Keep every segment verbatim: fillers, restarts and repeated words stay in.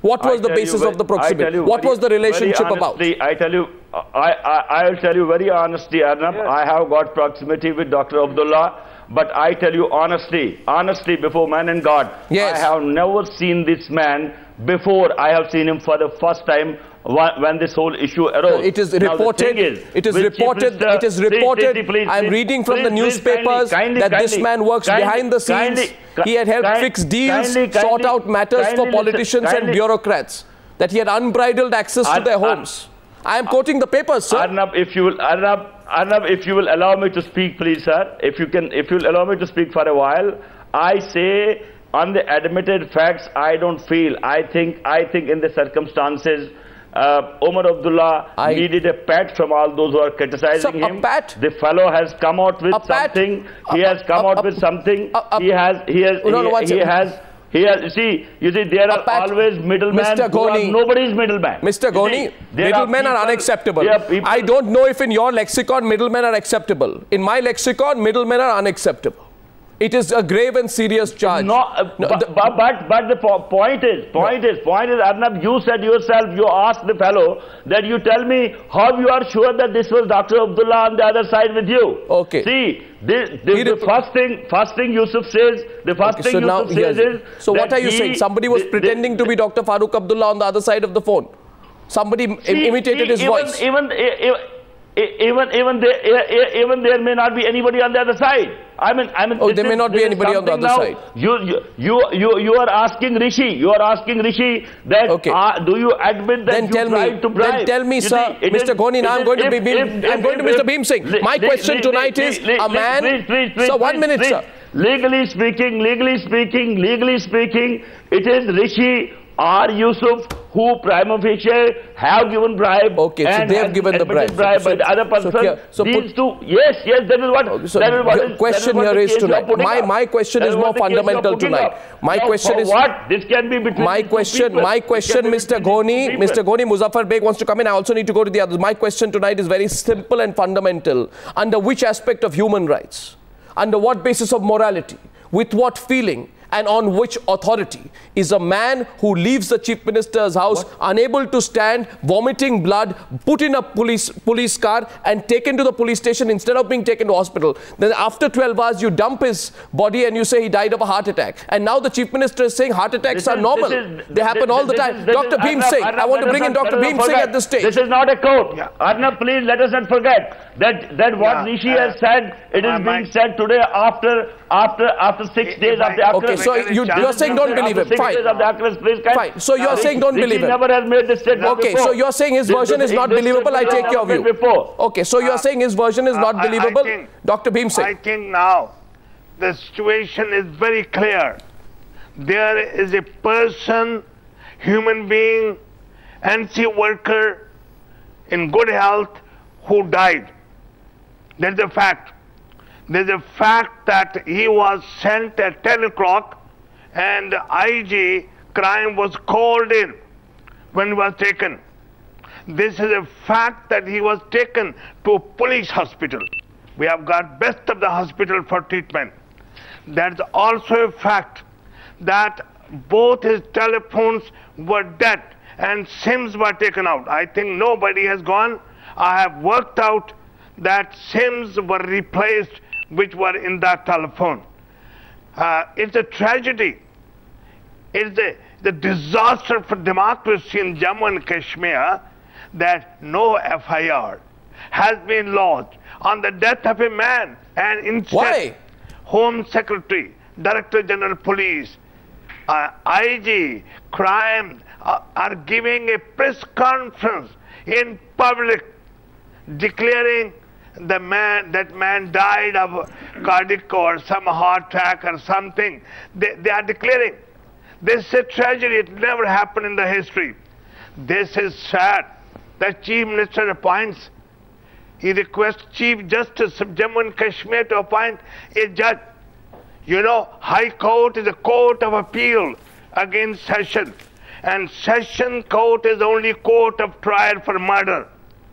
What was the basis very, of the proximity? What very, was the relationship honestly, about? I tell you, I, I, I'll tell you very honestly, Arnab, yes. I have got proximity with Doctor Abdullah, but I tell you honestly, honestly, before man and God, yes. I have never seen this man before. I have seen him for the first time when this whole issue arose. So it is reported, is, it is reported, Minister, it is reported, please, please, I'm reading from please, the newspapers kindly, that kindly, this man works kindly, behind the scenes. Kindly, he had helped kindly, fix deals, kindly, sort out matters kindly, for politicians kindly, and bureaucrats. That he had unbridled access Ar to their homes. Ar I am quoting the papers, sir. Arnab, if you will, Arnab, Arnab, if you will allow me to speak, please, sir. If you can, if you will allow me to speak for a while, I say on the admitted facts, I don't feel. I think, I think in the circumstances, Uh, Omar Abdullah I, needed a pat from all those who are criticizing so him. A pat? The fellow has come out with something. He has come a, out a, with something. A, a, he has. He has. No, no, he, he has. He has. You see. You see. There are pat, always middlemen. Mister Ghoni, nobody's middleman. Mister Ghoni, middlemen are, are unacceptable. Are I don't know if in your lexicon middlemen are acceptable. In my lexicon, middlemen are unacceptable. It is a grave and serious charge. No, uh, no but, but, but but the po point is, point no. is, point is, Arnab, you said yourself, you asked the fellow that you tell me how you are sure that this was Doctor Abdullah on the other side with you. Okay. See, this, this, the first thing, first thing Yusuf says, the first okay, thing so Yusuf says is. So what are you he, saying? Somebody was the, pretending the, to be Doctor Farooq Abdullah on the other side of the phone. Somebody see, imitated see, his even, voice. Even, even, Even even there even there may not be anybody on the other side. I mean I mean. Oh, there may not be anybody on the other now, side. You you you you you are asking Rishi. You are asking Rishi that. Okay. Uh, do you admit that then you tell tried me, to bribe? Then tell me, you sir, see, Mister Ghoni. Now I'm going to be if, if, I'm going if, to Mister if, Bhim Singh. li, My li, question li, tonight li, is li, a man. Please, please, please, so one please, minute, please. sir. Legally speaking, legally speaking, legally speaking, it is Rishi or Yusuf who prima facie have given bribe. Okay, so they have given the bribe. bribe so, but the other person, so, so these two, yes, yes, that is what. Okay, so that is what the is, question that is here is tonight. My up. my question that is is more fundamental tonight. Up. My now, question is what this can be between. My question, my question, Mister Ghoni, Mister Ghoni, Muzaffar Beg wants to come in. I also need to go to the others. My question tonight is very simple and fundamental. Under which aspect of human rights? Under what basis of morality? With what feeling? And on which authority is a man who leaves the Chief Minister's house what? unable to stand, vomiting blood, put in a police police car and taken to the police station instead of being taken to hospital? Then after twelve hours you dump his body and you say he died of a heart attack. And now the Chief Minister is saying heart attacks this are is, normal. Is, they happen this, all the this time. Is, Doctor Bhim Singh, I want to bring in Doctor Bhim Singh at this stage. This is not a court. Yeah. Arnab, please let us not forget that, that what yeah, Rishi uh, has said, it is being said today after after after six days of the Okay, so you, you're saying don't believe him. Fine. Fine. So you're saying don't believe him. Never has made this statement Okay, before. so you're saying his version is not believable. I take your view. Before. Okay, so you're saying his version is not believable. Doctor Bhim Singh. I think now the situation is very clear. There is a person, human being, N C worker in good health who died. That's a fact. There's a fact that he was sent at ten o'clock and I G crime was called in when he was taken. This is a fact that he was taken to a police hospital. We have got best of the hospital for treatment. That's also a fact that both his telephones were dead and SIMs were taken out. I think nobody has gone. I have worked out that SIMs were replaced which were in that telephone. Uh, it's a tragedy. It's a, the disaster for democracy in Jammu and Kashmir that no F I R has been lodged on the death of a man, and instead Why? Home Secretary, Director General Police, uh, I G, crime uh, are giving a press conference in public declaring the man, that man died of cardiac or some heart attack or something. They, they are declaring. This is a tragedy. It never happened in the history. This is sad. The Chief Minister appoints. He requests Chief Justice of Jammu and Kashmir to appoint a judge. You know, High Court is a court of appeal against Session. And Session Court is only court of trial for murder.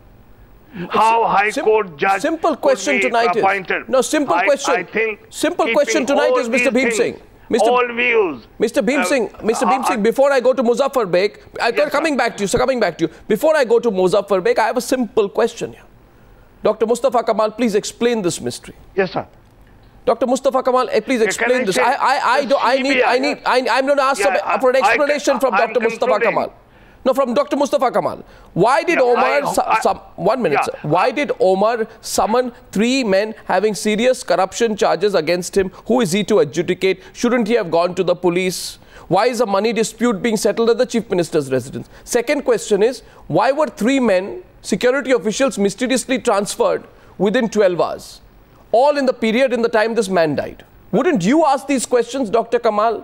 How High Sim Court judge simple question tonight appointed. is no simple I, question. I think simple question tonight is Mister Bhim Singh. Mister all views. Mister Bhim Uh, Singh, Mister uh, Bhim Singh, before I go to Muzaffar Beg, I, Yes, coming sir. back to you, sir, coming back to you. Before I go to Muzaffar Beg, I have a simple question here. Doctor Mustafa Kamal, please explain this mystery. Yes, sir. Doctor Mustafa Kamal, eh, please explain I this. say I, I, I, the do, I need, I C B I, need, I, I'm going to ask Yeah, some, for an I- explanation I- from I'm Doctor Mustafa concluding. Kamal. No, from Doctor Mustafa Kamal. Why did Yeah, Omar, I- su- I- some, one minute, yeah. sir. Why did Omar summon three men having serious corruption charges against him? Who is he to adjudicate? Shouldn't he have gone to the police? Why is a money dispute being settled at the Chief Minister's residence? Second question is, why were three men, security officials, mysteriously transferred within twelve hours? All in the period in the time this man died. Wouldn't you ask these questions, Doctor Kamal?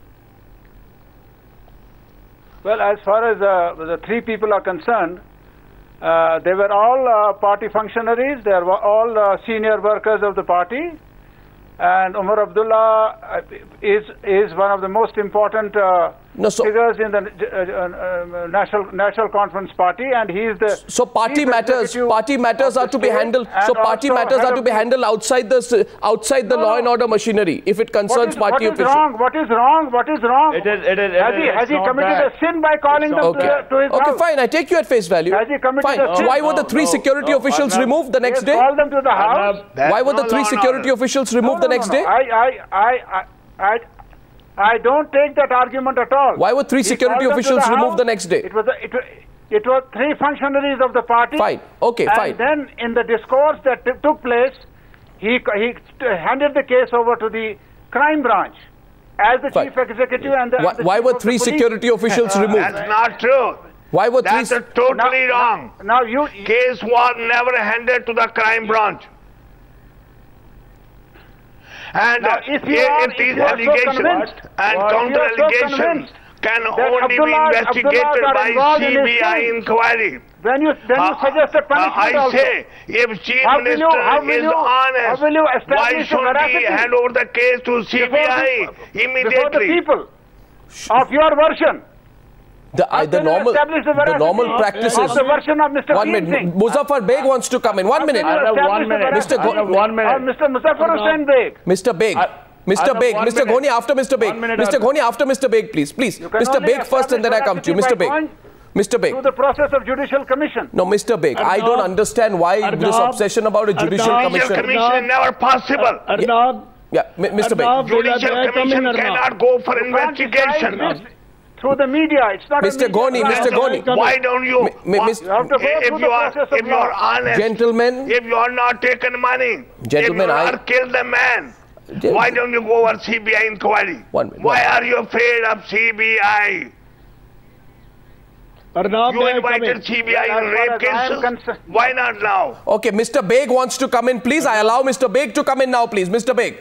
Well, as far as uh, the three people are concerned, uh, they were all uh, party functionaries. They were all uh, senior workers of the party. And Umar Abdullah uh, is is one of the most important uh, No, so- figures in the uh, uh, national national conference party, and he is the So party chief matters, executive party matters of are the to be state handled. and So party also matters head are of to be the- handled outside the s- outside the No, law no. and order machinery. If it What concerns is, party what is officials. wrong? What is wrong? What is wrong? It is, it is, it has is, he, has it's he not committed that. a sin by calling them not to, Okay. the, to his Okay, house? fine. I take you at face value. Has he committed Fine. a sin? Why were the No, three no, security no, officials Arnab. removed the He next has day? called them to the house. Arnab, That's Why were the no three law and security order. officials removed No, the no, next no, no. day? I, I, I, I, I, I don't take that argument at all. Why were three He security called them to officials the removed house. the next day? It was, a, it, wa- it was three functionaries of the party. Fine. Okay, and fine. then in the discourse that t- took place, he, he handed the case over to the crime branch as the Fine. chief executive and the, Why, and the why chief were of the three police. security officials removed? That's not true. Why were That's three? a totally Now- wrong. Now you, Case was never handed to the crime branch. And Now, uh, if you if, are- if if these you are so allegations convinced, and well, if you counter are so allegations convinced can that only be Abdullah- investigated Abdullahs are by involved in C B his I sin, inquiry. then you, then you Uh, suggest a uh, punishment I also. say, if Chief How will you- Minister how will is you- honest, how will you why establish the should he veracity? hand over the case to C B I Before the- immediately? Before the people of your version. The, I, the How can you normal, establish the the veracity normal of practices. the version of Mister One Bhim minute. Singh? Muzaffar Beg wants to come in. One How minute. can you I have establish one the minute. Mister veracity I have one minute. of Mister Muzaffar Hussain Beg? Mister Beg. I- Mister I have Beg. one Mister minute. Ghoni after Mister Beg. One minute, Mister Arnab. Ghoni after Mister Beg, please. Please. You can Mister only Beg first and then I come to you. establish Mister Beg. veracity by Mister Beg. Through the process of judicial commission. No, Mister Beg. I don't Arnab, understand why this Arnab, obsession about a judicial Arnab, Judicial commission. commission is never possible. Arnab, Yeah, Mi- Mister Beg. Arnab, Judicial may I come in, commission Arnab? cannot go for You can't decide investigation. this through the media. It's not Mister a media Ghoni, trial. Mister Ghoni. Come Why don't you? Mi- mi- wha- Miss- You have to go if through you the are, process of if you are law. honest, Gentlemen. if you are not taken money, Gentlemen, if you I- are not killed the man, Gen- why don't you go over C B I inquiry? One minute, Why one are you afraid of C B I? Arnab, You may I come in? invited C B I As in far rape as I am cases. concerned- Why not now? Okay, Mister Beg wants to come in. Please, I allow Mister Beg to come in now, please. Mister Beg.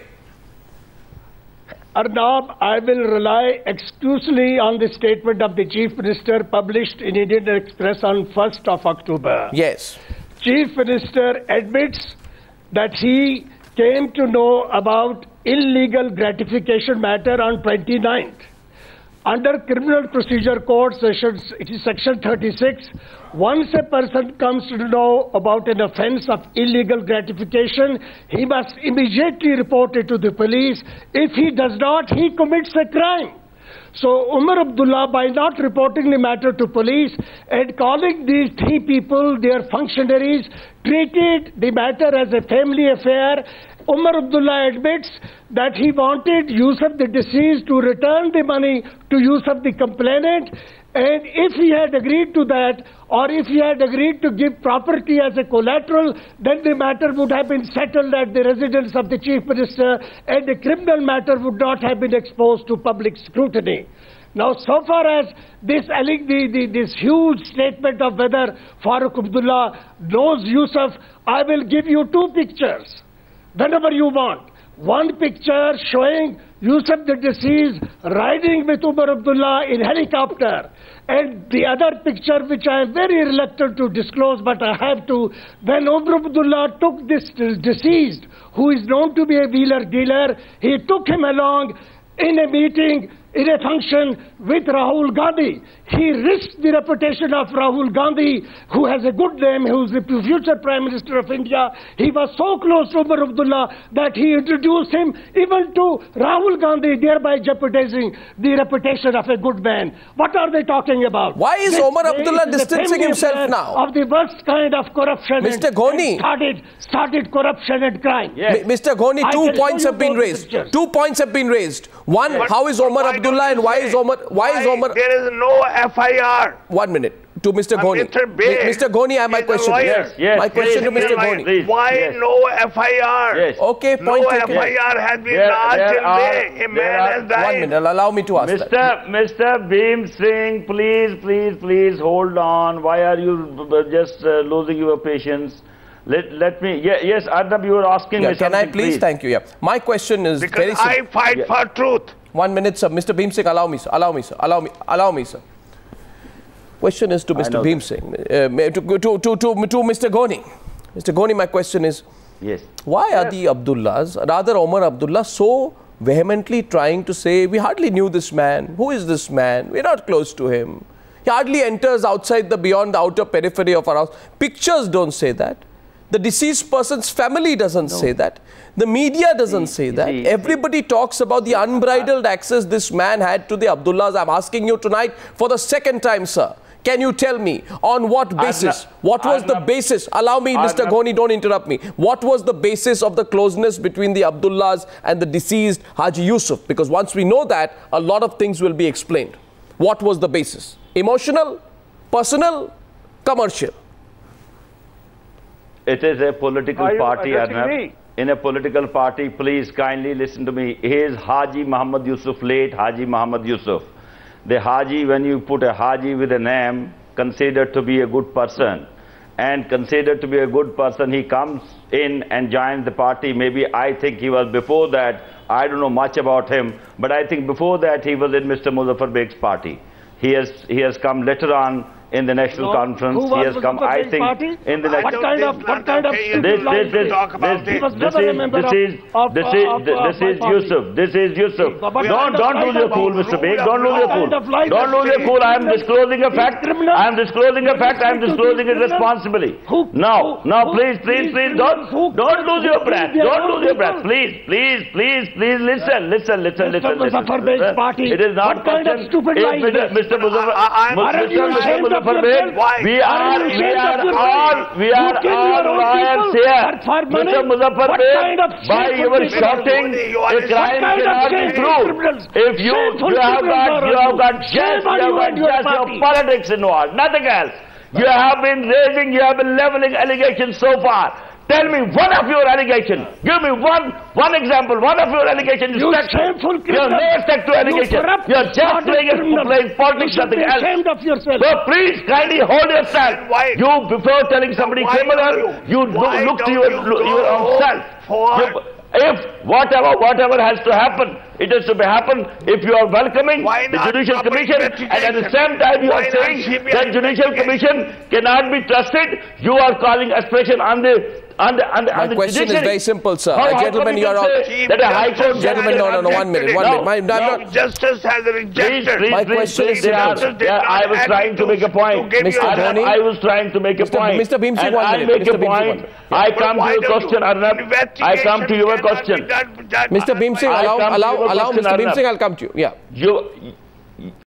Arnab, I will rely exclusively on the statement of the Chief Minister published in Indian Express on first of October. Yes. Chief Minister admits that he came to know about illegal gratification matter on twenty-ninth. Under Criminal Procedure Code, section, it is section thirty-six, once a person comes to know about an offense of illegal gratification, he must immediately report it to the police. If he does not, he commits a crime. So Umar Abdullah, by not reporting the matter to police and calling these three people, their functionaries, treated the matter as a family affair. Umar Abdullah admits that he wanted Yusuf the deceased to return the money to Yusuf the complainant, and if he had agreed to that, or if he had agreed to give property as a collateral, then the matter would have been settled at the residence of the Chief Minister, and the criminal matter would not have been exposed to public scrutiny. Now, so far as this, the, the, this huge statement of whether Farooq Abdullah knows Yusuf, I will give you two pictures whenever you want. One picture showing Yusuf the deceased riding with Umar Abdullah in helicopter, and the other picture which I am very reluctant to disclose, but I have to, when Umar Abdullah took this deceased, who is known to be a wheeler dealer, he took him along in a meeting in a function with Rahul Gandhi. He risked the reputation of Rahul Gandhi, who has a good name, who is the future Prime Minister of India. He was so close to Omar Abdullah that he introduced him even to Rahul Gandhi, thereby jeopardizing the reputation of a good man. What are they talking about? Why is This Omar man Abdullah is the distancing family himself man now? Of the worst kind of corruption. Mister and- Ghoni. and Started, started corruption and crime. Yes. M- Mister Ghoni, I two can show points you have been both raised. pictures. Two points have been raised. One, But- how is but Omar why Abdullah don't and you why say- is Omar? Why is Omar? There is no F I R. One minute. To Mister Uh, Ghoni. Mister Beg Mister Ghoni, I have my is a question. lawyer. Yes, yes, My question please, to Mister please, Ghoni. please. Why Yes. no F I R? Yes. Okay, No point F taken. I R has been There- lodged there till are- day. A there man are- has died. One minute. Allow me to ask Mister that. Mister Bhim Singh, please, please, please hold on. Why are you b- b- just uh, losing your patience? Let, let me, yeah, yes, Arnab, you were asking Yeah, me can something, I please? Thank you. Yeah. My question is very Because simple. I fight Yeah. for truth. One minute, sir. Mister Bhim Singh, allow me, sir. Allow me, sir. Allow me. Allow me, sir. Question is to Mister know Bhim that. Singh. Uh, to, to, to, to, to Mister Ghoni. Mister Ghoni, my question is, Yes. why are the Abdullahs, rather Omar Abdullah, so vehemently trying to say, we hardly knew this man. Who is this man? We're not close to him. He hardly enters outside the, beyond the outer periphery of our house. Pictures don't say that. The deceased person's family doesn't say that. The media doesn't say that. see, Everybody talks about the unbridled access this man had to the Abdullahs. I'm asking you tonight for the second time, sir. Can you tell me on what basis? not- What was I'm the not- basis? Allow me, I'm Mister not- Ghoni, don't interrupt me. What was the basis of the closeness between the Abdullahs and the deceased Haji Yusuf? Because once we know that, a lot of things will be explained. What was the basis? Emotional, personal, commercial? It is a political Are you party, addressing Arnab. me? In a political party, please kindly listen to me. He is Haji Muhammad Yusuf, late Haji Muhammad Yusuf. The Haji, when you put a Haji with a name, considered to be a good person, and considered to be a good person, he comes in and joins the party. Maybe I think he was before that. I don't know much about him, but I think before that he was in Mister Muzaffar Beg's party. He has, he has come later on in the national No. conference. Who was he has come, Muzaffar I Beg's think, party? in the I next. What don't kind think of, what that kind of okay, stupid This, lies this, is this, talk about this, this. He was this never a is, member this of- is, of, this uh, is, of, uh, this my is party. Yusuf. This is Yusuf. But what Don't, kind of don't lies lose your about cool, Mister Beg. Don't lose your cool. What kind of lies Don't are lose your they? cool. I am disclosing a fact. criminal? I am disclosing a fact. I am Who- disclosing it criminal? responsibly. Who- Now, who- now, who- please, please, these please, don't, criminals? Who- don't lose your who- breath. they are Don't not lose your breath. people. Please, please, please, please listen, listen, listen, Mister listen, listen. Muzaffar Beg's listen. party. It is not What kind of question. stupid If lies Mister is this? Mister Muzaffar, I- I- Mister Aren't you Mister ashamed of Muzaffar yourself? Beg, Why? we Aren't are, you we ashamed are of yourself? all, we You are kill all your own lawyers people here. for- for money? Mister Muzaffar What Beg, kind of by shameful your people shouting, are you? a What crime kind of cannot be shameful proved. criminals? If you, Shameful you have criminals got, are you you. have got Shame just, on you have you got and your just your party. politics involved, nothing else. You have been raising, you have been leveling allegations so far. Tell me one of your allegations. Give me one one example. One of your allegations is You stuck to. shameful You're criminal. never stuck to You allegation. corrupt, You're just sordid playing, criminal. playing You politics, should nothing be else. ashamed of yourself. So please kindly hold yourself. Then why- You, before telling somebody Why criminal, don't you, you- do, why look to don't your, you lo- your go own self. for- You- if whatever whatever has to happen, it is to be happen. If you are welcoming Why the not Judicial proper Commission, and at the investigation? same time you Why are not saying C B I that Judicial investigation? Commission cannot be trusted, you are calling aspersion on the on the on the, My on the question is judiciary. very simple, sir. How- Uh, how gentlemen, come you are can all- say that a High Court Gentlemen, no, no, no, one minute, one No, minute. My, I'm no. not, Justice has Please, rejected. please, My please, question please, is they are- simple. Justice they are- did I not was agree trying to to- make a point. to give Mister you I, Dhoni. I was trying to make a Mister point. Mister Bhim Singh, and one I minute. make Mister a Bhim Singh, point. one minute. I But come to why your don't question, you- Arnab. I come to your investigation question. cannot be done- done Mister Bhim Singh, I allow, come to allow, your allow question, Mister Bhim Arnab. Singh, I'll come to you. Yeah. You,